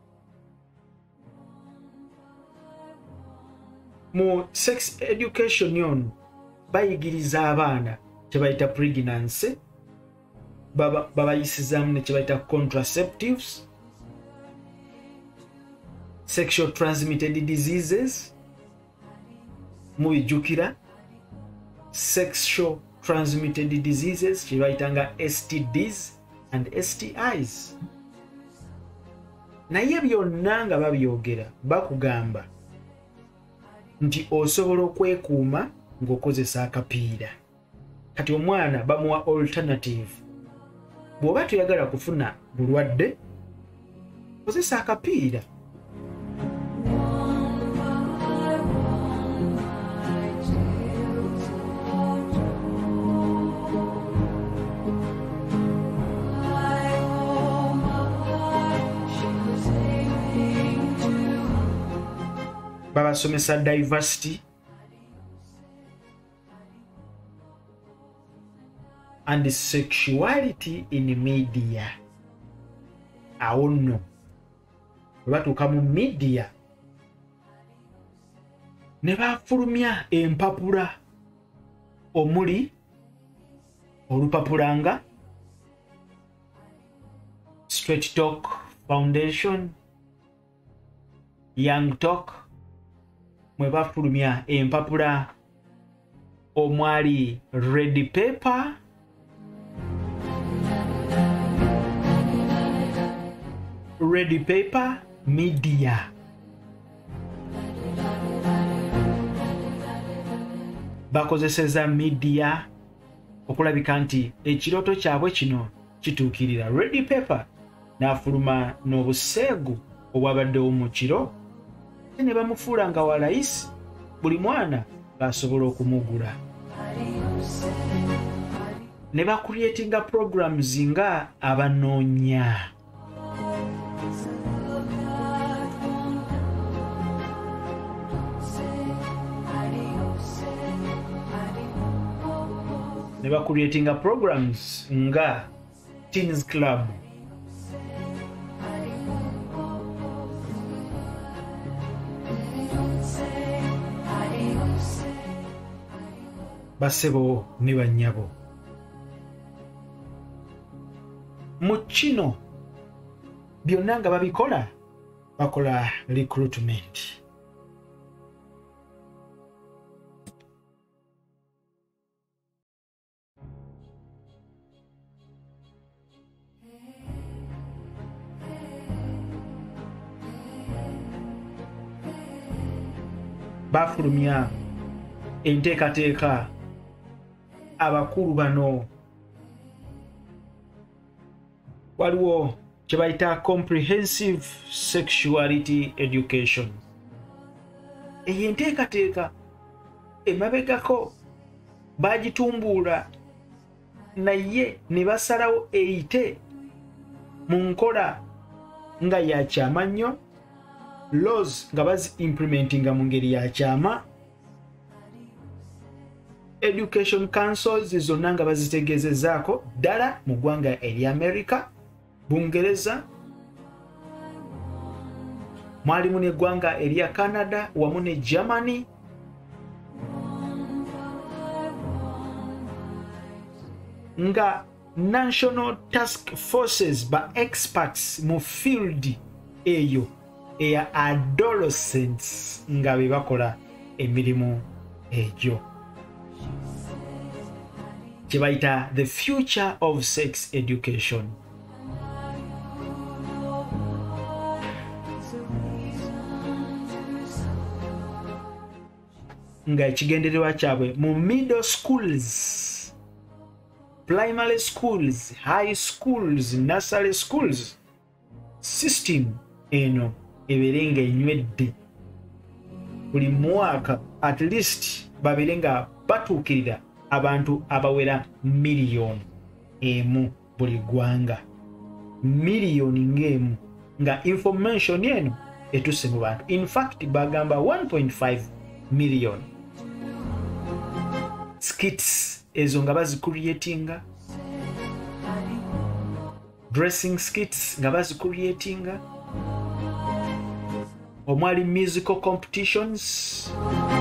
Speaker 1: Mu sex education yono bayigiriza abaana kye bayita pregnancy, babayisizaamu ne kye bayita contraceptives, sexual transmitted diseases, mubijjukira sexual transmitted diseases kye bayita nga S T Ds and S T Is. Naye byonna nga babyogera bakugamba nti osobola okwekuuma ng'okozesa akapiira. Kati omwana bamuwa alternative. Bw'oba toyagala kufuna bulwadde, kozesa akapiira. Babasomesa diversity and sexuality in media. Awo nno bwe batuuka mu media ne bafulumya empapula omuli olupapula nga Straight Talk Foundation, Young Talk, mwe bafulumya empapula omwali Red Paper, Red Paper Media. Bakozeseza media okulabika nti ekirooto kyabwe kino kituukirira. Red Paper n'afuluma n'obuseegu obwabaddewo mu kiro, ne bamufuula nga wa layisi, buli mwana ng'asobola okumugula. Ne bakureatinga programs nga abanoonya. Ne bakureatinga programs nga Teens Club. Basebo ne bannyabo. Mu kino byonna nga babikola bakola recruitment. Bafulumya enteekateeka abakulu bano. Waliwo kye bayita comprehensive sexuality education. Eyo enteekateeka emabegako bagitumbuula naye ne basalawo eyite mu nkola nga ya kyama nnyo, laws nga bazi implementinga mu ngeri ya kyama, education councils zonna nga bazitegeezezaako ddala mu ggwanga eri America, Bungereza, mwalimu n'eggwanga erya Canada wamu ne Germany, nga national task forces ba experts mu field eyo eya adolescents nga be bakola emirimu egyo kye bayita the future of sex education. Nga ekigendererwa kyabwe mu middle schools, primary schools, high schools, nursery schools system eno ebeere nga enywedde buli mwaka at least babeere nga batuukirira abantu abawera miliyoni emu buli gwanga, miliyoni ng'emu nga information eno etuse mu bantu. In fact bagamba one point five million skits ezo nga bazicreatinga, dressing skits nga bazicreatinga, omwali musical competitions,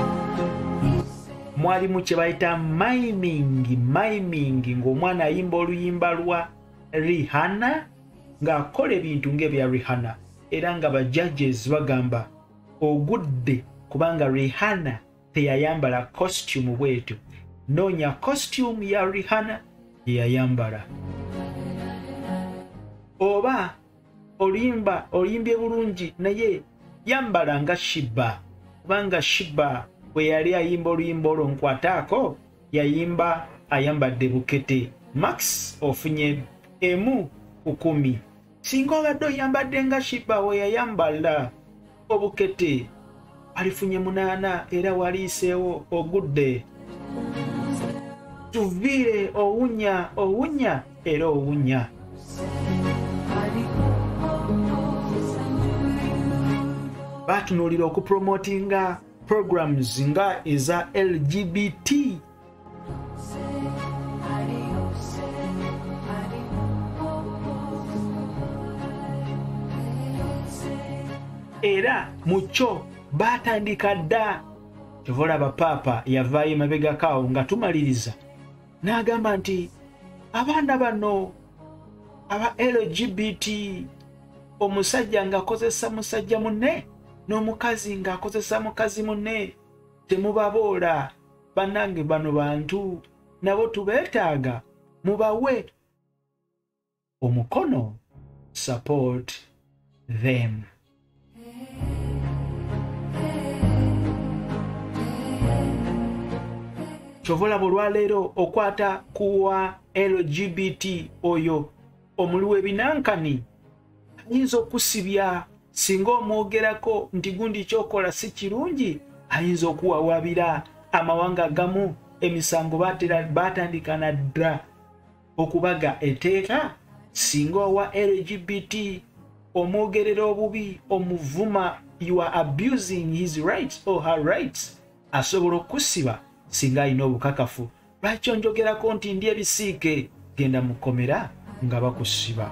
Speaker 1: mwali mu kye bayita miming miming ng'omwana ayimba oluyimba lwa Rihanna ng'akola ebintu ng'ebya Rihanna era nga ba judges bagamba ogudde kubanga Rihanna teyayambala costume bwetu, noonya costume ya Rihanna yeyayambala. Oba olimba olimbye bulungi naye yambala nga Shiba kubanga Shiba bwe yali ayimba oluyimba olwo nkwataako yayimba ayambadde bukete. Max ofunye emu kukumi. Singa obadde oyambadde nga Shiba we yayambala obukete alifunye munaana era waliiseewo ogudde. Tuviire owunya owunya era owunya. Batunuulira okupromotinga programs nga eza L G B T. Era mucho batandika dda tuvola bapapa yavaayo mabega kawo nga tumaliriza n'agamba nti abaana bano aba L G B T omusajja ng'akozesa musajja munne n'omukazi ng'akozesa mukazi munne temubaboola bannange bano bantu nabo tubeetaaga mubawe omukono, support them. Chovola bulwaleero okwata kuwa L G B T oyo omuliwe ebinankani ayinza okusibya singa omwogerako nti gundi kyokola si kirungi, ayinza okuwawabira. Amawanga gamu emisango batandika na dda okubaga eteeka singa owa L G B T omwogerera obubi omuvuma, you are abusing his rights or her rights, asobola okusiba singa alina obukakafu. Lwaki onjogerako nti ndi ebisiike? Genda mukomera nga bakusiba.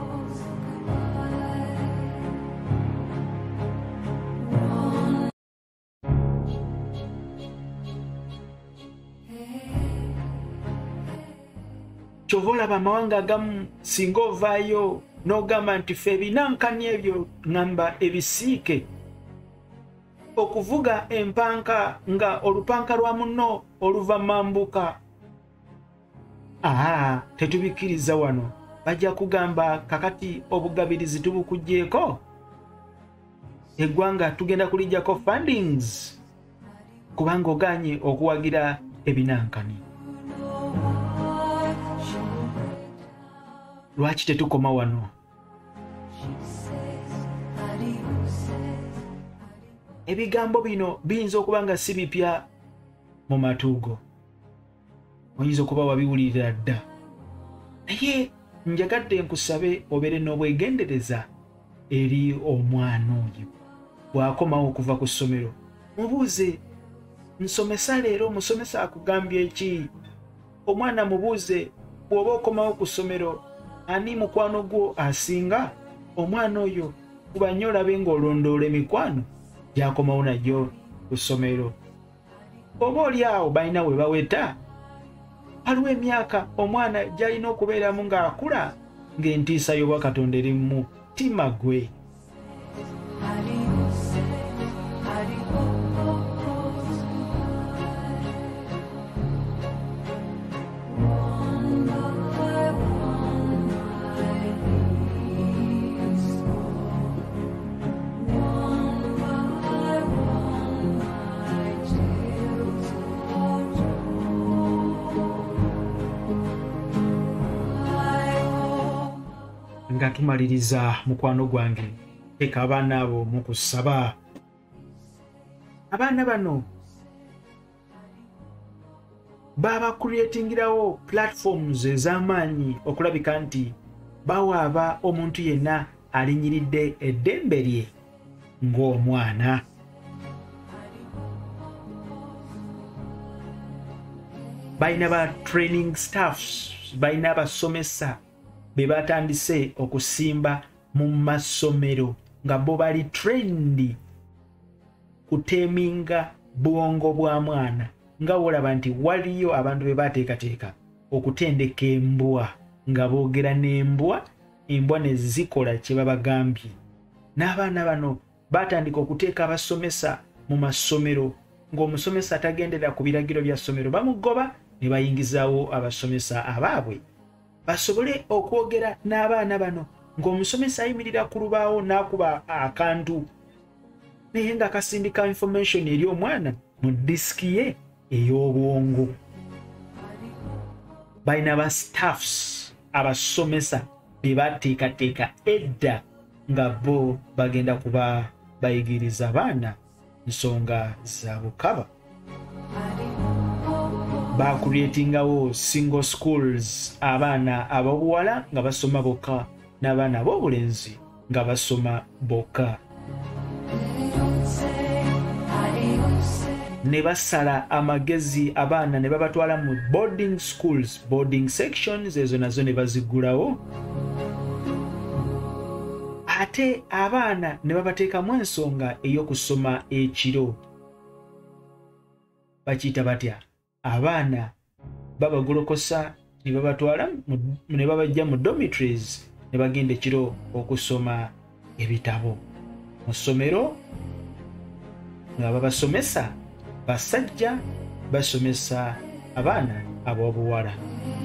Speaker 1: Chovola bamawanga agamu singa ovaayo n'ogamba nti ffe ebinankani ebyo ngamba ebisiike, okuvuga empanka nga olupanka lwa munno oluva mambuka. Aha, tetubikiriza wano. Bajja kugamba kakati obugabirizi tubukugjeeko, eggwanga tugenda kulijjako fundings kubanga oganye okuwagira ebinankani. Lwaki tetukoma wano? Ebigambo bino biyinza okuba nga si bipya mu matuugo, oyinza okuba wabiwulirira dda, naye njagadde nkusabe obeere n'obwegendereza eri omwana oyo. Bw'akomawo okuva ku ssomero mubuuze, nsomesa leero omusomesa akugambye ki? Omwana mubuuze, bw'oba okomawo ku ssomero ani mukwano gwo asinga? Omwana oyo kuba nnyo olabe ng'olondoola emikwano gyakomawo nagyo ku ssomero. Oba oli awo balina we baweta waliwo emyaka omwana gy'alina okubeeramu ng'akula ng'entiisa y'obwa Katonda eri mu mutima gwe. Nga tumaliriza mukwano gwange teka abaana abo mu kusaba. Abaana bano baba creatingirawo platforms ez'amaanyi okulabika nti bawaaba omuntu yenna alinyiridde eddembe lye ng'omwana. Balina ba training staffs, balina abasomesa be batandise okusimba mu masomero nga bo bali trained kuteminga bwongo bwa mwana nga wolaba nti waliyo abantu be bateekateeka okutendeka embwa nga boogera n'embwa embwa ne zikola kye babagambye. N'abaana bano batandika okuteeka abasomesa mu masomero ng'omusomesa tagendera ku biragiro bya ssomero bamugoba ne bayingizaawo abasomesa abaabwe basobole okwogera n'abaana bano ng'omusomesa ayimirira ku lubaawo n'akuba akantu naye nga kasindika information eri omwana mu disiki ye ey'obwongo. Balina ba staffs abasomesa be bateekateeka edda nga bo bagenda kuba bayigiriza abaana nsonga za bukaba. Bakuleetingawo single schools abaana ab'obuwala nga basoma bokka n'abaana ab'obulenzi nga basoma bokka. Ne basala amagezi abaana ne babatwala mu boarding schools, boarding sections ezo nazo ne bazigulawo. Ate abaana ne babateekamu ensonga ey'okusoma ekiro. Bakiyita batya? Abaana babagolokosa ne babatwala ne babajja mu dormitories ne bagenda ekiro okusoma ebitabo mu ssomero nga babasomesa basajja basomesa abaana ab'obuwala.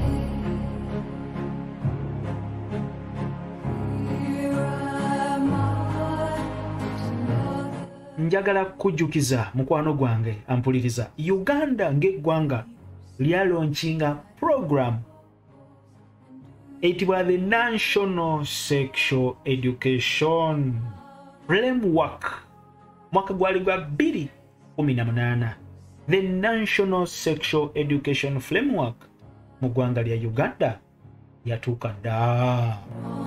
Speaker 1: Njagala kujjukiza mukwano gwange ampuliriza, Uganda ng'eggwanga lyalonchinga program eyitibwa the National Sexual Education Framework mwaka gwali gwa bbiri kumi na munaana. The National Sexual Education Framework mu ggwanga lya Uganda yatuuka dda.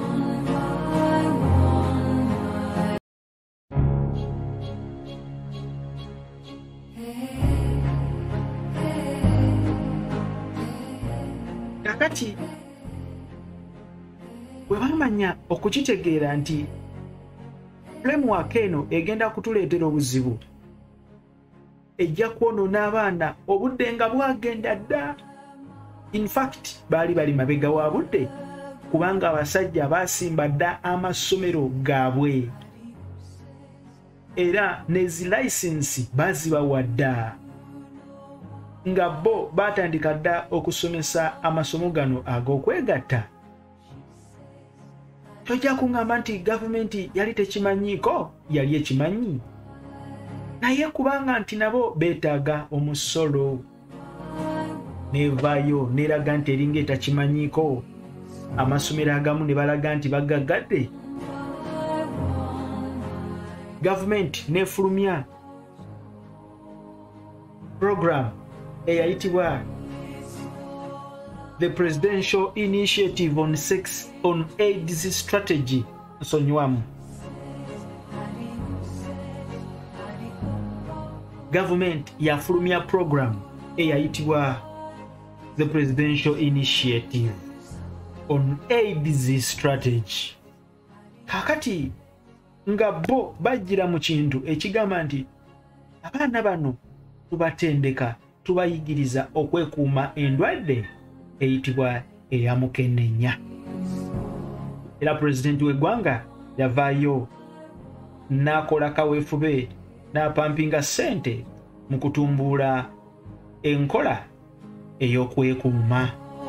Speaker 1: Kakati bwe bamanya okukitegeera nti framework eno egenda kutuleetera obuzibu, ejja kwonoona abaana obudde nga bwagenda dda. In fact baali bali mabega wa budde kubanga abasajja baasimba dda amasomero gaabwe era nezi license bazibawa dda nga bo batandika dda okusomesa amasomo gano ag'okwegatta. Tojja kuŋŋamba nti gavumenti yali tekimanyiiko, yali ekimanyi naye kubanga nti nabo beetaaga omusolo nevaayo neraga nti eringa etakimanyiiko, amasomero agamu ne balaga nti bagaggadde. Gavumenti nefulumya program eyayitibwa the Presidential Initiative on Sex on AIDS Strategy nsonywamu. Government yafulumya program eyayitibwa the Presidential Initiative on AIDS Strategy. Kakati nga bo bajjira mu kintu ekigamba nti abaana bano tubatendeka tubayigiriza okwekuuma endwadde eyitibwa eyamukenenya. Era pulezidenti w'eggwanga yavaayo n'akola kaweefube n'apampinga ssente mu kutumbuula enkola ey'okwekuuma.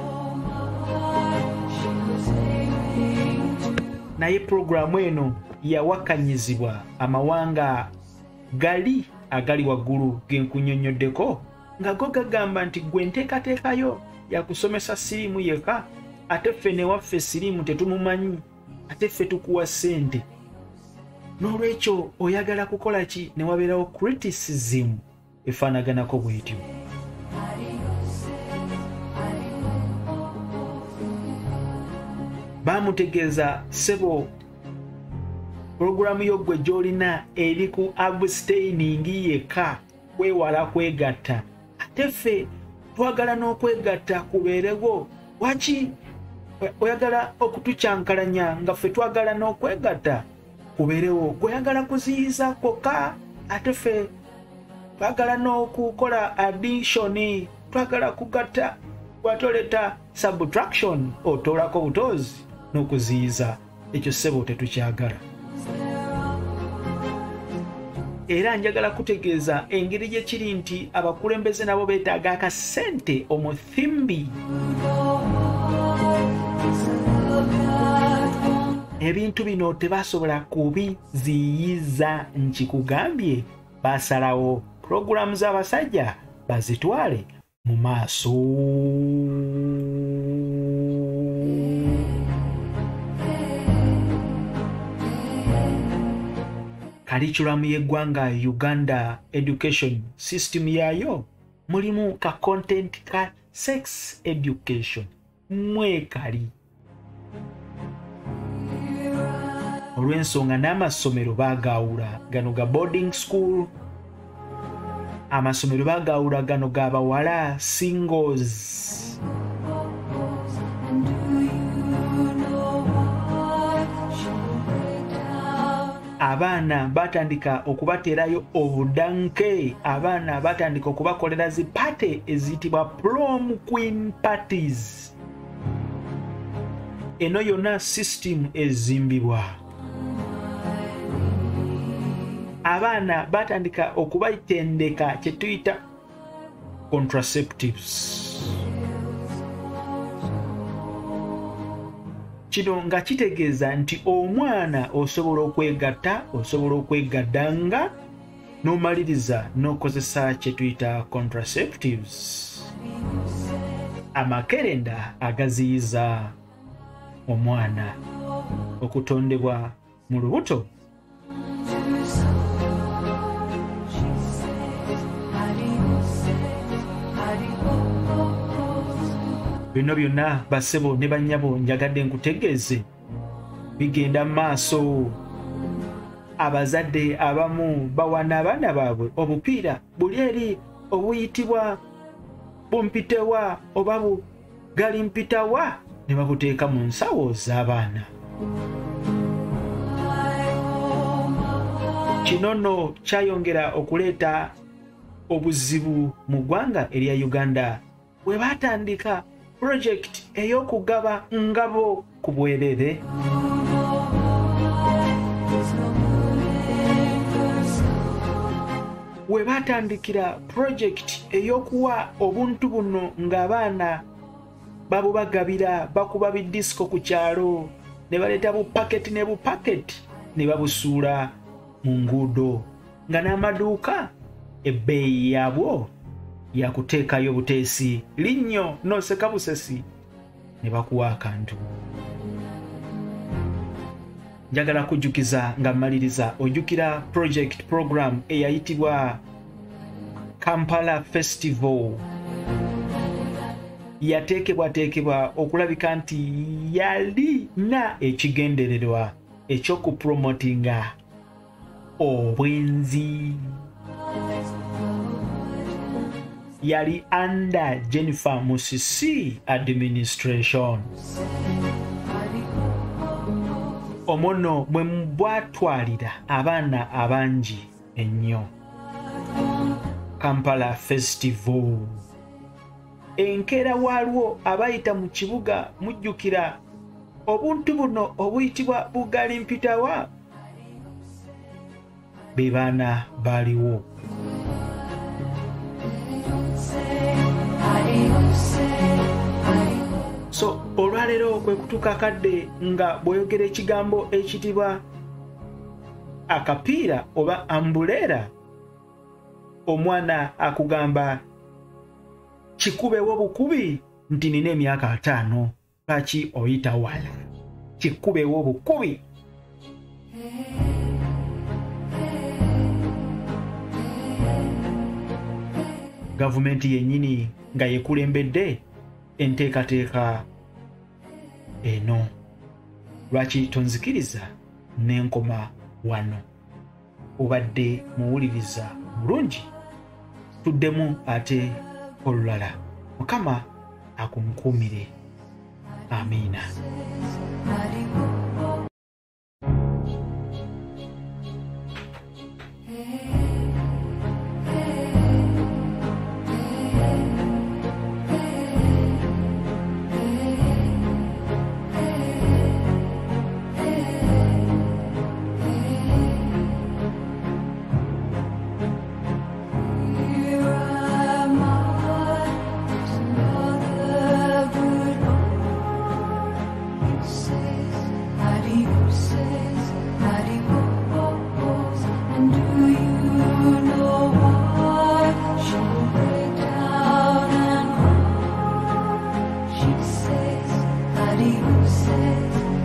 Speaker 1: Naye pulogulaamu eno yawakanyizibwa amawanga gali agali waggulu genkunnyonnyoddeko nga go gagamba nti gwe nteekateekayo yakusomesa siriimu yeka, ate ffe newaffe siriimu tetumumanyi, ate ffe tukuwa ssente. N'olwekyo oyagala kukola ki ne wabeerawo criticism efaanaganako bw'etyo. Baamutegeeza ssebo pulogulaamu yo ggwe gy'olina eri ku abstaining yekka, kwewala kwegatta. Ate ffe twagala n'okwegatta kubeerewo. Waki oyagala okutukyankalanya nga ffe twagala n'okwegatta kubeerewo? Gweyagala kuziyiza kwokka, ate ffe twagala n'okukola addition, twagala kugatta. Bw'atoleta subtraction otoolako butoozi n'okuziyiza. Ekyo ssebo tetukyagala. Era njagala kutegeeza engeri gye kiri nti abakulembeze nabo beetaaga akasente omuthimbi. Ebintu bino tebasobola kubiziyiza, nkikugambye. Basalawo pulogulaamu z'abasajja bazitwale mu maaso. Curriculum y'eggwanga Uganda education system yaayo mulimu ka content ka sex education mwekali. Olw'ensonga n'amasomero baagaawula, gano ga boarding school, amasomero baagaawula gano g'abawala singles. Abaana batandika okubateerayo obudanke, abaana batandika okubakolera zi party eziyitibwa prom queen parties. Eno yonna system ezimbibwa. Abaana batandika okubayitendeka kye tuyita contraceptives. Kino nga kitegeeza nti omwana osobola okwegatta, osobola okwegaddanga n'omaliriza n'okozesa kye tuyita contraceptives. Amakerenda agaziyiza omwana okutondebwa mu lubuto. Bino byonna bassebo ne bannyabo njagadde nkutegeeze bigenda maaso. Abazadde abamu bawana abaana baabwe obupiira buli eri obuyitibwa bumpitewa oba bugali mpitawa ne babuteeka mu nsawo z'abaana. Kino nno kyayongera okuleeta obuzibu mu ggwanga erya Uganda bwe baatandika project ey'okugaba ngabo ku bwerere. We baatandikira project ey'okuwa obuntu buno ng'abaana babubagabira, bakuba bidisiko ku kyalo ne baleeta bupaketi ne bupaketi ne babusuula mu nguudo, nga n'amaduuka ebbeeyi yaabwo yakuteekayo buteesi linnyo n'oseka busesi ne bakuwa akantu. Njagala kujjukiza nga mmaliriza, ojjukira project program eyayitibwa Kampala Festival. Yateekebwateekebwa okulabika nti yalina ekigendererwa eky'okupromotinga obwenzi. Yali under Jennifer Musisi administration. Omono bwe bwatwalira abaana abangi ennyo. Kampala Festival enkeera waalwo abayita mu kibuga mujjukira obuntu buno obuyitibwa bugaali mpitawa be baana baaliwo. So olwaleero kwe kutuuka kadde nga bw'oyogera ekigambo ekitibwa akapiira oba ambuleera, omwana akugamba kikubewo bukubi nti nina emyaka ataano, lwaki oyita wala? Kikubewo bukubi. Gavumenti yennyini nga yekulembedde enteekateeka eno. Lwaki tonzikiriza n'enkoma wano? Obadde muwuliriza bulungi, tuddemu ate olulala. Mukama akunkuumire. Amiina.
Speaker 8: She says, adios, says